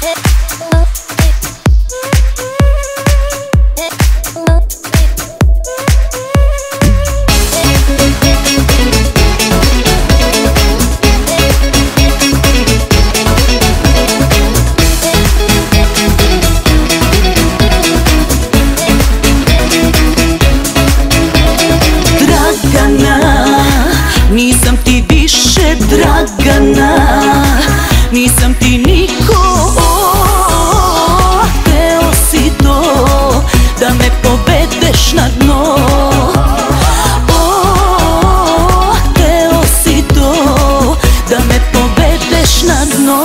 Nisam ti više Dragana, nisam ti niko. Hteo si to da me povedeš na dno. Hteo si to da me povedeš na dno.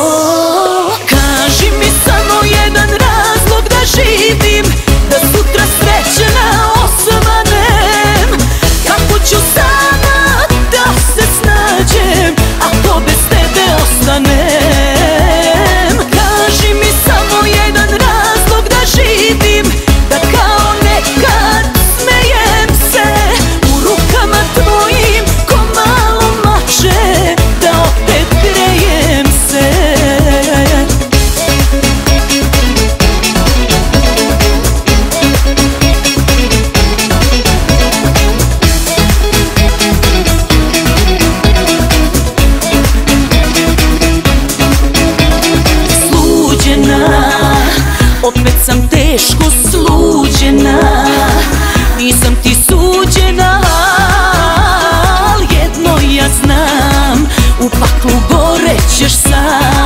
Kaži mi samo jedan razlog da živim, da sutra srećena osvanem. Kako ću sama da se snađem ako bez tebe ostanem? Kaži mi samo jedan razlog da živim, da kao nekad smejem se u rukama tvojim ko malo mače, da opet grejem se. Opet sam teško sluđena, nisam ti suđena, al jedno ja znam, u paklu gorećeš sam.